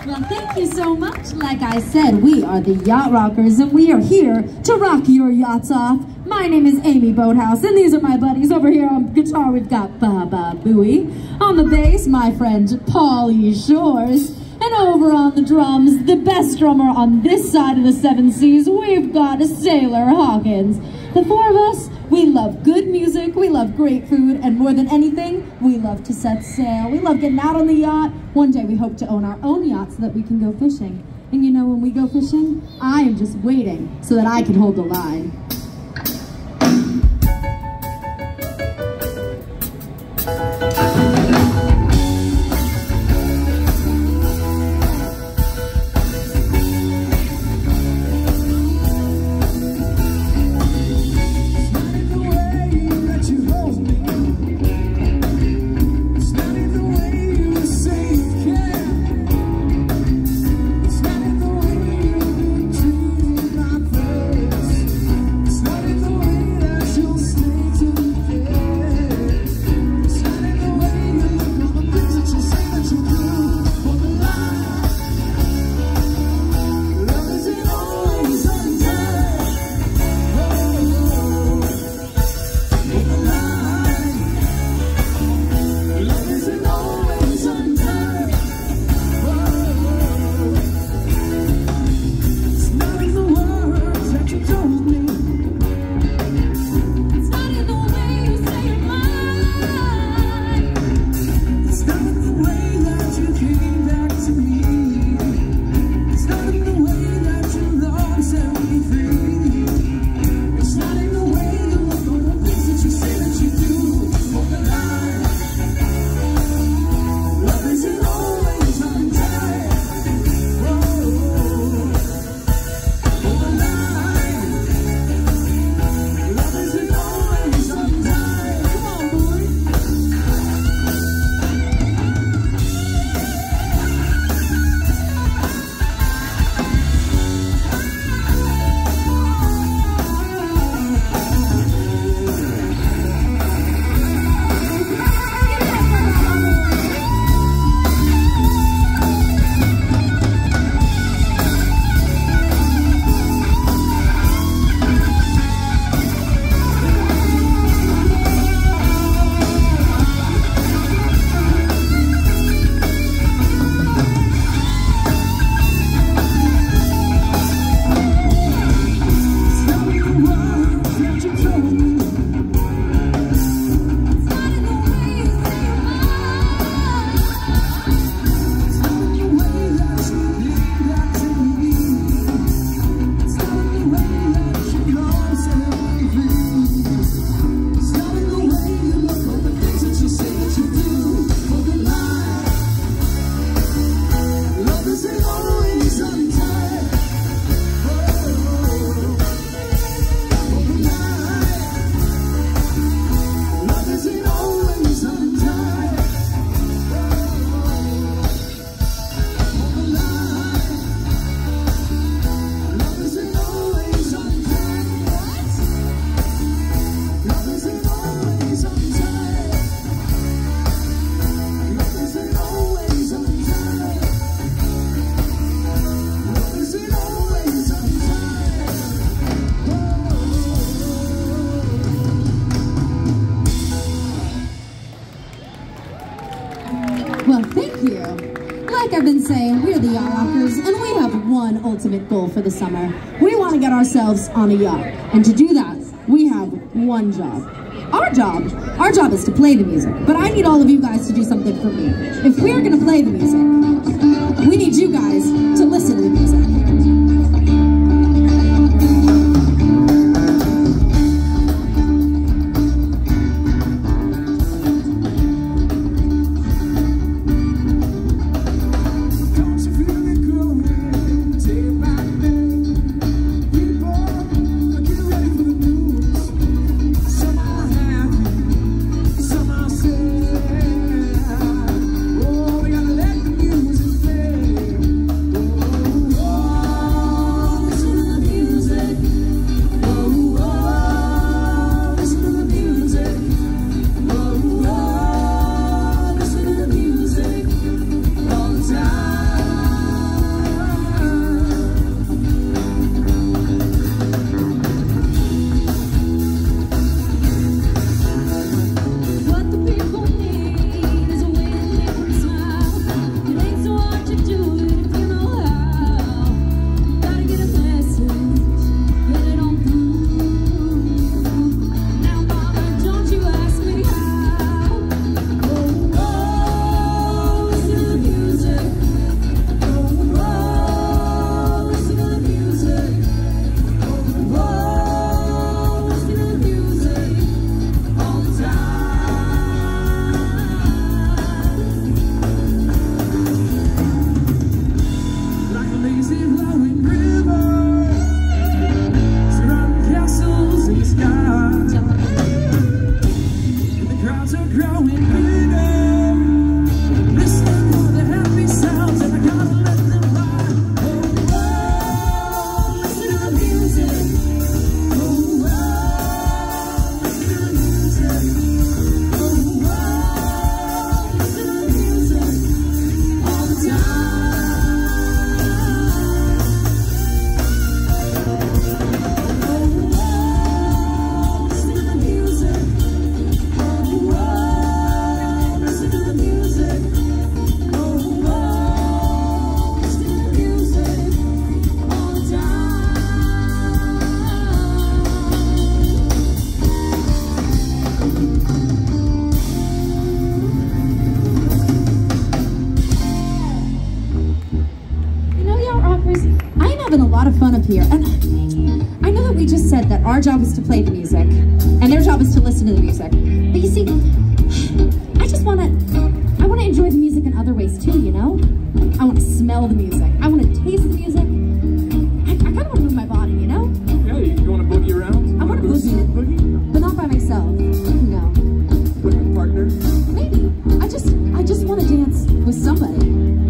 Well, thank you so much. Like I said, we are the Yacht Rockers, and we are here to rock your yachts off. My name is Amy Boathouse, and these are my buddies. Over here on guitar, we've got Baba Booey. On the bass, my friend Paulie Shores. And over on the drums, the best drummer on this side of the seven seas, we've got Sailor Hawkins. The four of us, we love good music, we love great food, and more than anything, we love to set sail. We love getting out on the yacht. One day we hope to own our own yacht so that we can go fishing. And you know, when we go fishing, I am just waiting so that I can hold the line. Well, thank you. Like I've been saying, we're the Yacht Rockers, and we have one ultimate goal for the summer. We want to get ourselves on a yacht, and to do that, we have one job. Our job is to play the music, but I need all of you guys to do something for me. If we're going to play the music, we need you guys to listen to the music. Let up here. And I know that we just said that our job is to play the music, and their job is to listen to the music. But you see, I want to enjoy the music in other ways too, you know? I want to smell the music. I want to taste the music. I kind of want to move my body, you know? Yeah, you want to boogie around? I want to boogie, but not by myself. No. With a partner? Maybe. I just want to dance with somebody.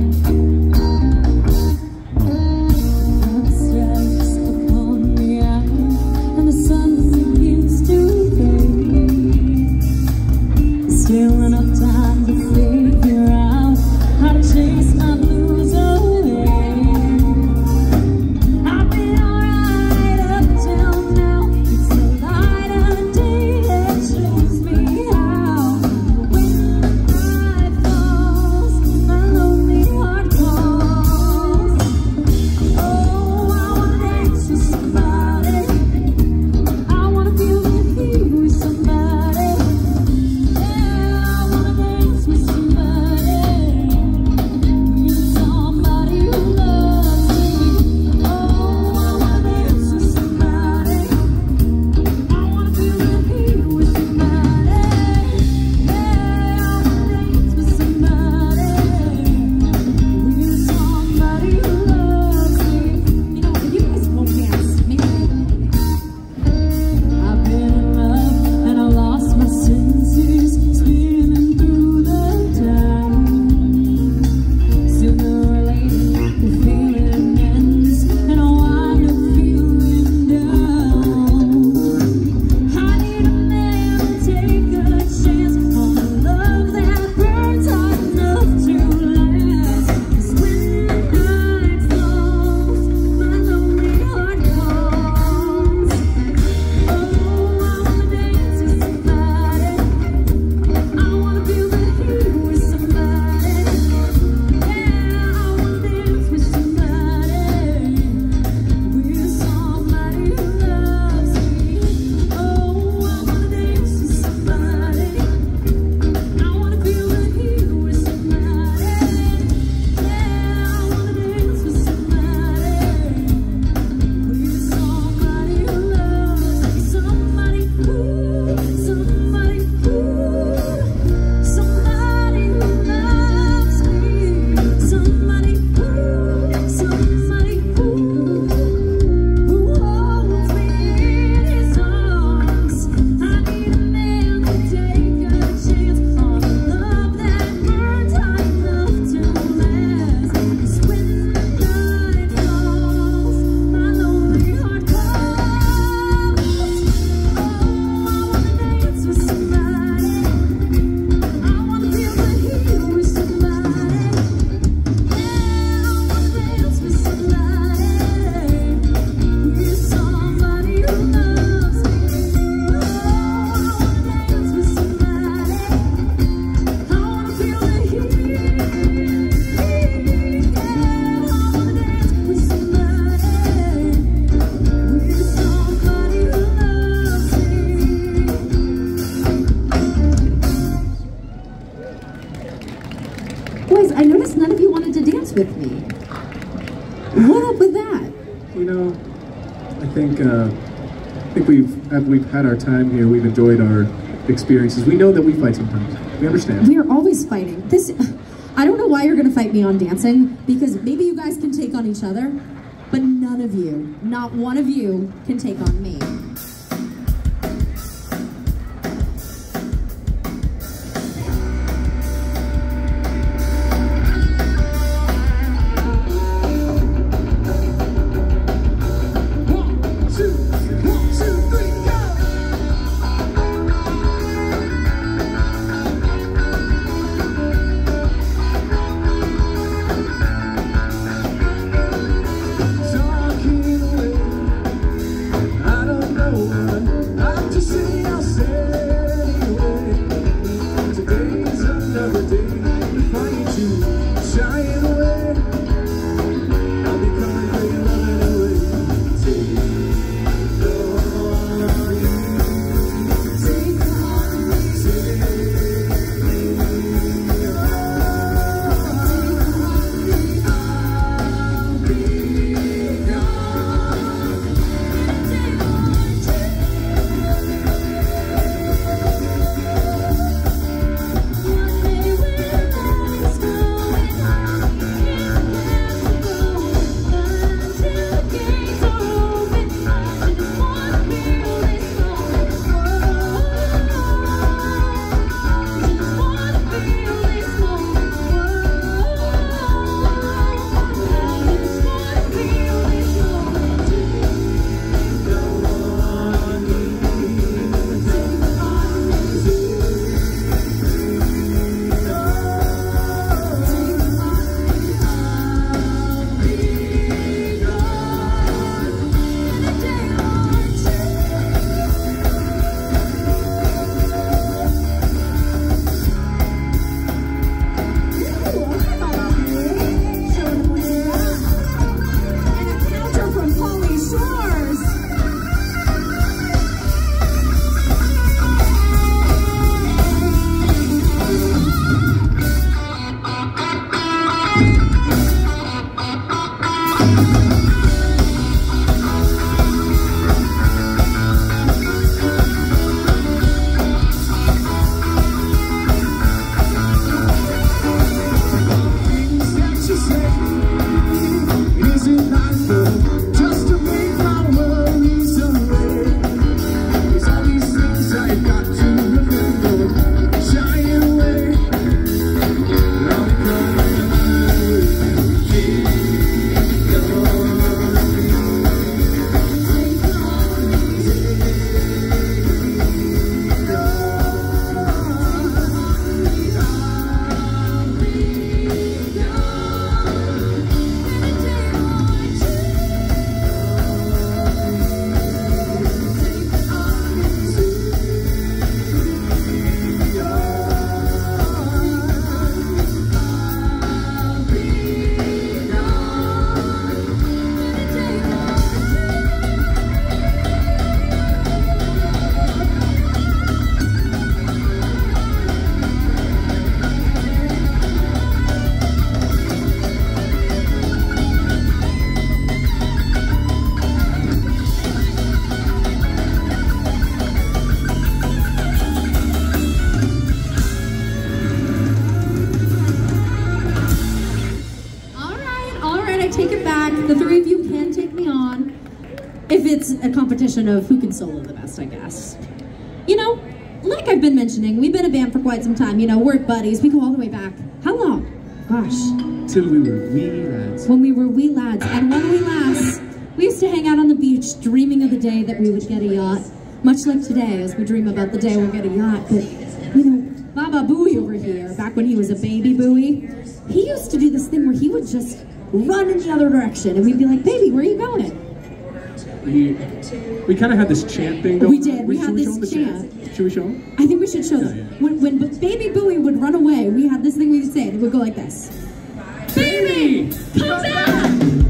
Boys, I noticed none of you wanted to dance with me. What up with that? You know, I think we've had our time here. We've enjoyed our experiences. We know that we fight sometimes. We understand. We are always fighting. I don't know why you're going to fight me on dancing, because maybe you guys can take on each other, but none of you, not one of you, can take on me. I don't know it's a competition of who can solo the best, I guess. You know, like I've been mentioning, we've been a band for quite some time. You know, we're buddies. We go all the way back. How long? Gosh. Till we were wee lads. When we were wee lads. And when we lass, we used to hang out on the beach dreaming of the day that we would get a yacht. Much like today, as we dream about the day we'll get a yacht. But, you know, Baba Booey over here, back when he was a baby Booey, he used to do this thing where he would just run in the other direction. And we'd be like, baby, where are you going? We kind of had this chant thing going. We did. We had this chant. Should we show them? I think we should show them. Yeah. When baby Booey would run away, we had this thing we would say. It would go like this. Baby, come back!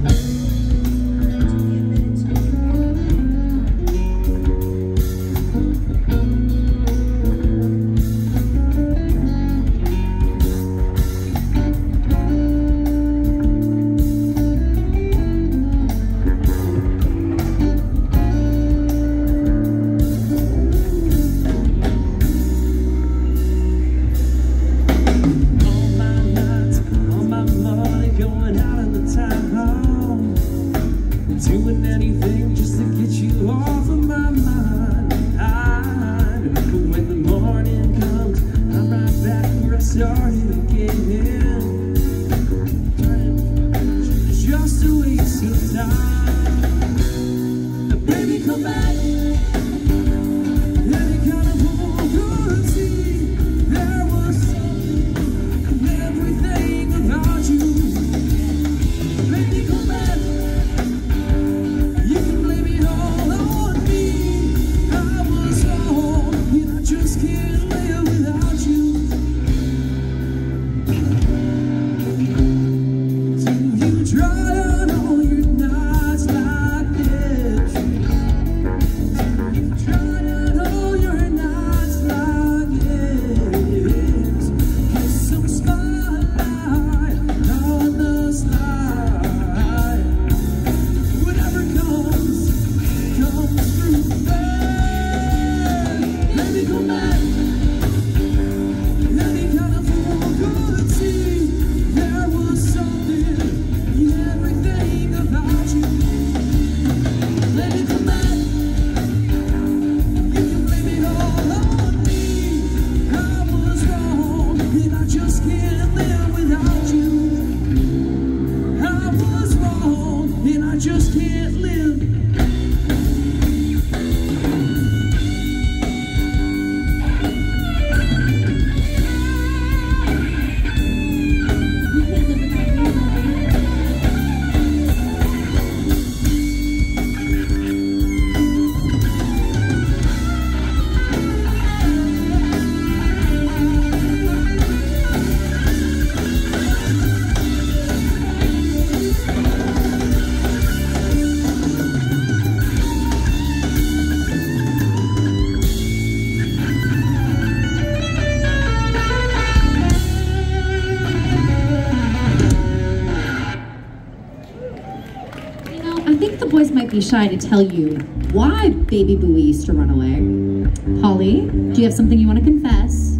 Might be shy to tell you why Baby Booey used to run away. Holly, do you have something you want to confess?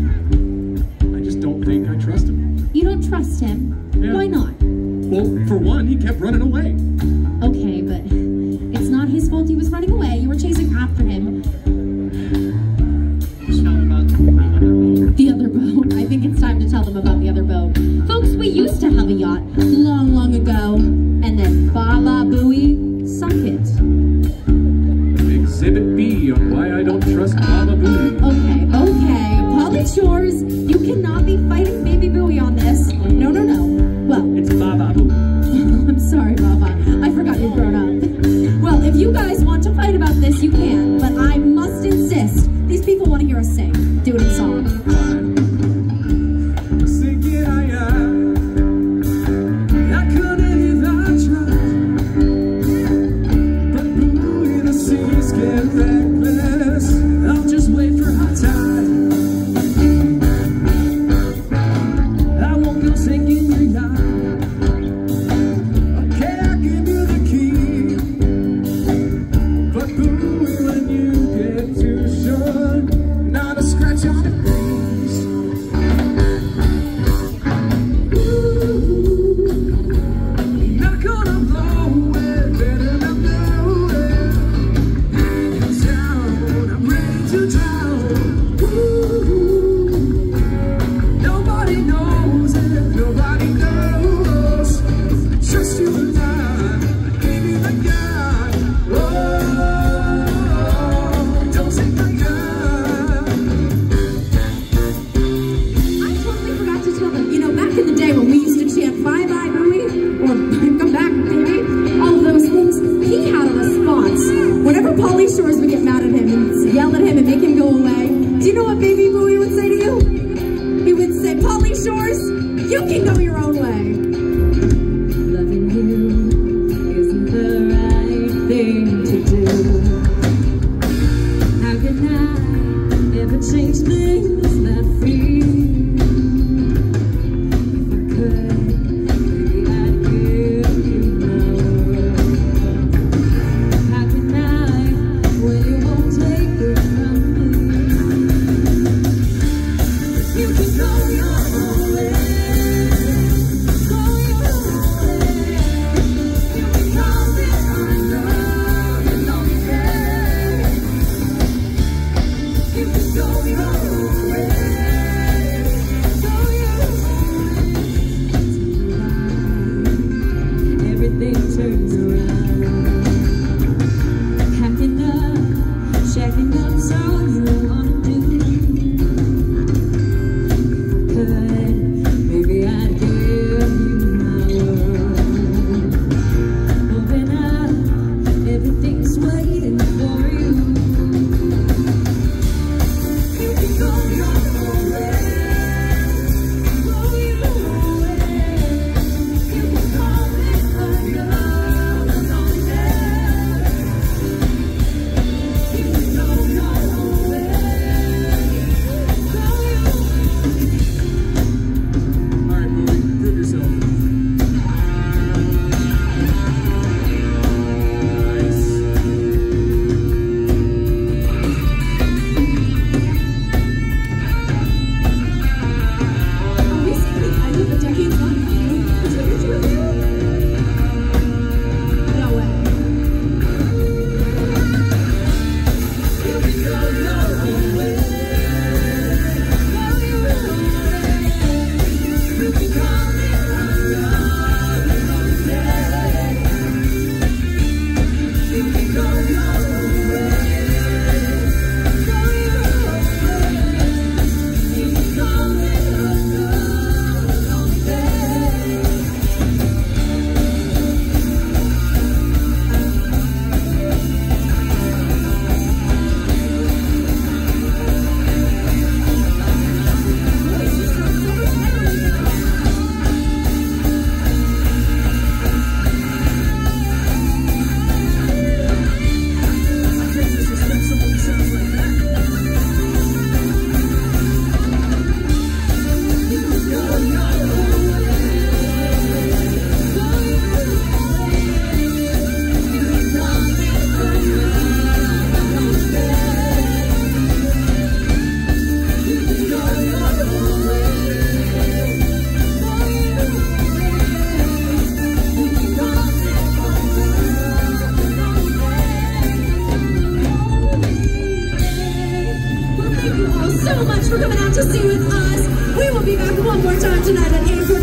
I just don't think I trust him. You don't trust him? Yeah. Why not? Well, for one, he kept running away. Okay, but it's not his fault he was running away. You were chasing after him. The other boat. I think it's time to tell them about the other boat. Folks, we used to have a yacht long, long ago, and then Baba Booey sunk it. Exhibit B on why I don't trust Baba Booey. Okay. Polly Shores, you cannot be fighting Baby Booey on this. No. Well, it's Baba Booey. I'm sorry, Baba. I forgot you're grown up. Well, if you guys want to fight about this, you can. But I must insist. These people want to hear us sing. Do it in song. Sing it, You can go your own way. Loving you isn't the right thing to do. How can I ever change things that feel? If I could, maybe I'd give you my world. How can I, when you won't take it from me? You can go your own way. Go your own way. You can call it unknown and lonely. You can go your own way. Go your own way. Everything turns around. Packing up, checking up's all you wanna do. If I could, maybe I'd give you my world. Open up, everything's waiting for you. You can go your own way. Go your own way. You can call it unknown and lonely. You can go your own way. Go your own way. All right, Bowie, prove yourself. Nice. Are we seeing the end of the decade-long video? No way. You can go your own way. Go your own way. You can call it unknown and lonely. You can go your own way. Go your own way. You can call it unknown and lonely. So much for coming out to see with us. We will be back one more time tonight at 8.